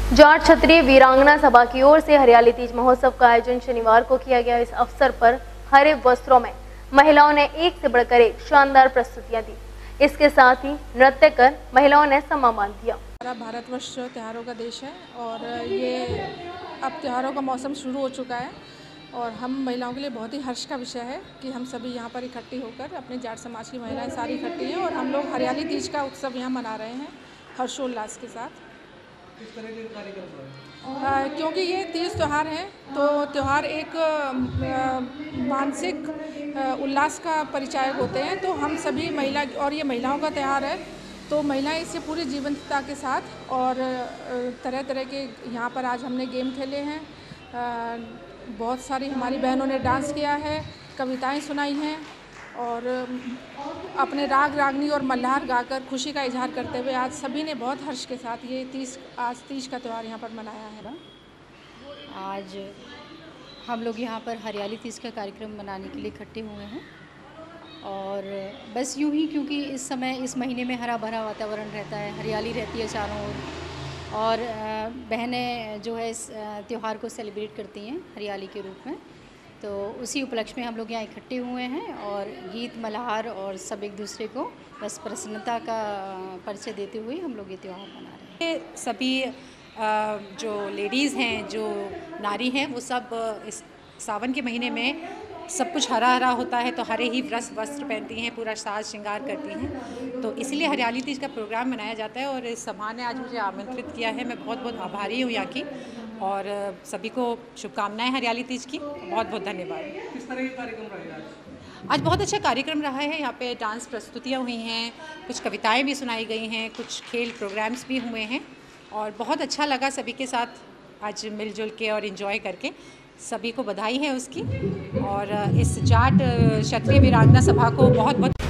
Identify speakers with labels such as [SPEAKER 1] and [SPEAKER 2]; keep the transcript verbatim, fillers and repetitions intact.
[SPEAKER 1] जाट क्षत्रिय वीरांगना सभा की ओर से हरियाली तीज महोत्सव का आयोजन शनिवार को किया गया। इस अवसर पर हरे वस्त्रों में महिलाओं ने एक से बढ़कर एक शानदार प्रस्तुतियां दी। इसके साथ ही नृत्य कर महिलाओं ने सम्मान दिया।
[SPEAKER 2] हमारा भारतवर्ष त्योहारों का देश है और ये अब त्योहारों का मौसम शुरू हो चुका है और हम महिलाओं के लिए बहुत ही हर्ष का विषय है कि हम सभी यहाँ पर इकट्ठी होकर अपने जाट समाज की महिलाएं सारी इकट्ठी हैं और हम लोग हरियाली तीज का उत्सव यहाँ मना रहे हैं हर्षोल्लास के साथ।
[SPEAKER 3] किस तरह के कार्यक्रम हो रहे हैं?
[SPEAKER 2] क्योंकि ये तीज त्यौहार है तो त्यौहार एक मानसिक उल्लास का परिचायक होते हैं, तो हम सभी महिला और ये महिलाओं का त्यौहार है तो महिलाएं इसे पूरी जीवंतता के साथ और तरह तरह के यहाँ पर आज हमने गेम खेले हैं, बहुत सारी हमारी बहनों ने डांस किया है, कविताएं सुनाई हैं और अपने राग रागनी और मल्हार गाकर खुशी का इजहार करते हुए आज सभी ने बहुत हर्ष के साथ ये तीज आज तीज का त्यौहार यहाँ पर मनाया है।
[SPEAKER 4] आज हम लोग यहाँ पर हरियाली तीज का कार्यक्रम मनाने के लिए इकट्ठे हुए हैं और बस यूं ही, क्योंकि इस समय इस महीने में हरा भरा वातावरण रहता है, हरियाली रहती है चारों ओर और बहनें जो है इस त्यौहार को सेलिब्रेट करती हैं हरियाली के रूप में, तो उसी उपलक्ष्य में हम लोग यहाँ इकट्ठे हुए हैं और गीत मल्हार और सब एक दूसरे को बस प्रसन्नता का परिचय देते हुए हम लोग ये त्यौहार मना रहे हैं।
[SPEAKER 5] सभी जो लेडीज़ हैं, जो नारी हैं, वो सब इस सावन के महीने में सब कुछ हरा हरा होता है तो हरे ही वस्त्र वस्त्र पहनती हैं, पूरा साज श्रृंगार करती हैं, तो इसीलिए हरियाली तीज का प्रोग्राम मनाया जाता है और इस सभा ने आज मुझे आमंत्रित किया है। मैं बहुत बहुत आभारी हूँ यहाँ की और सभी को शुभकामनाएं हरियाली तीज की। बहुत बहुत धन्यवाद।
[SPEAKER 3] किस तरह के कार्यक्रम रहे आज?
[SPEAKER 5] आज बहुत अच्छा कार्यक्रम रहा है। यहाँ पे डांस प्रस्तुतियाँ हुई हैं, कुछ कविताएं भी सुनाई गई हैं, कुछ खेल प्रोग्राम्स भी हुए हैं और बहुत अच्छा लगा सभी के साथ आज मिलजुल के और इन्जॉय करके। सभी को बधाई है उसकी और इस जाट क्षत्रिय वीरांगना सभा को बहुत बहुत